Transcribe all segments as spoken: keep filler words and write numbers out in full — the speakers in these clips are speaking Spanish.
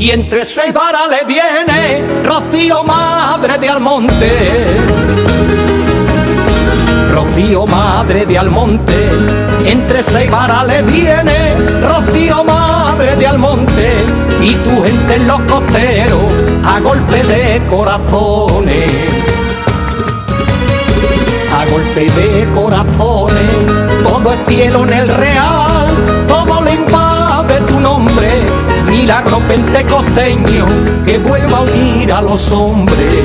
y entre seis varales viene Rocío, madre de Almonte. Rocío, madre de Almonte, entre seis varales viene Rocío, madre de Almonte, y tu gente en los costeros a golpe de corazones, a golpe de corazones. Todo es cielo en el real, todo le invade tu nombre, milagro pentecosteño que vuelva a unir a los hombres.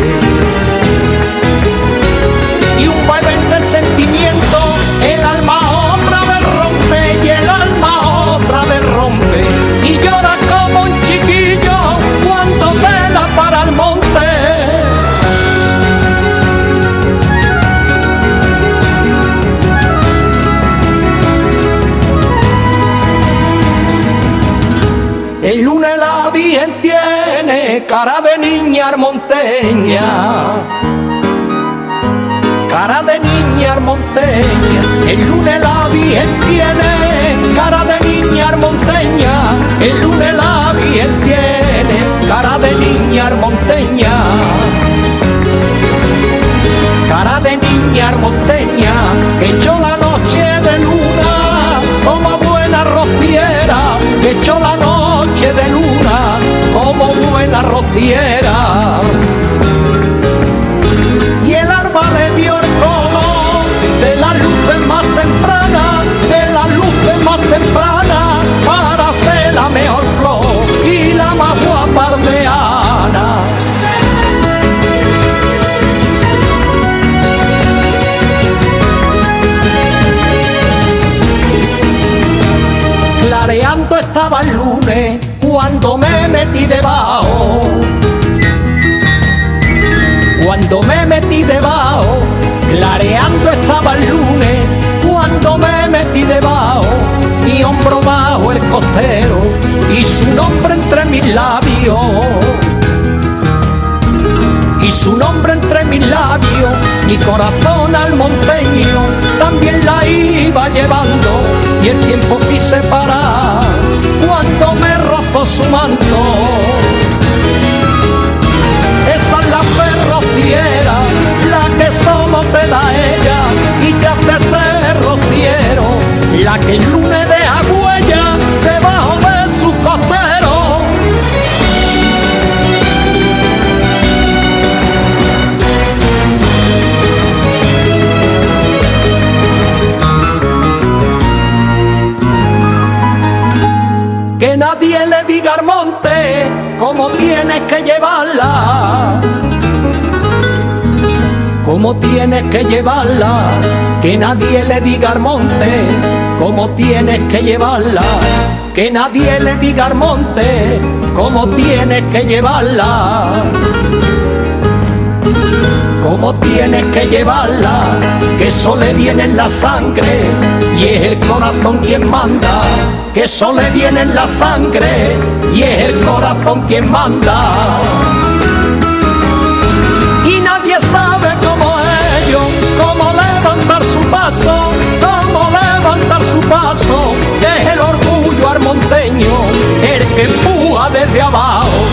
Y un vaivén del sentimiento, el alma otra vez rompe, y el alma otra vez rompe, y llora como un chiquillo cuando vela para el monte. El lunes la Virgen tiene cara de niña armonteña, cara de niña armonteña. El lunes la Virgen tiene cara de niña armonteña, el lunes la Virgen tiene cara de niña armonteña, cara de niña armonteña, que echó la noche de luna como buena rociera, que echó la noche de luna como buena rociera. Y el alba le dio el color de las luces más tempranas, de las luces más tempranas, para ser la mejor flor y la más guapa aldeana. Clareando estaba el lunes cuando me metí debajo, cuando me metí debajo, clareando estaba el lunes, cuando me metí debajo, mi hombro bajo el costero y su nombre entre mis labios, y su nombre entre mis labios, mi corazón almonteño también la iba llevando, y el tiempo quise parar cuando me rozó su manto. Esa es la fe rociera, la que solo te da ella y te hace ser rociero, la que el lunes deja huella debajo de sus costeros. Que nadie le diga al monte cómo tienes que llevarla, cómo tienes que llevarla, que nadie le diga al monte cómo tienes que llevarla, que nadie le diga al monte cómo tienes que llevarla, cómo tienes que llevarla, que eso le viene en la sangre y es el corazón quien manda, que eso le viene en la sangre y es el corazón quien manda. Y nadie sabe como ellos, cómo levantar su paso, cómo levantar su paso, que es el orgullo armonteño, el que empuja desde abajo.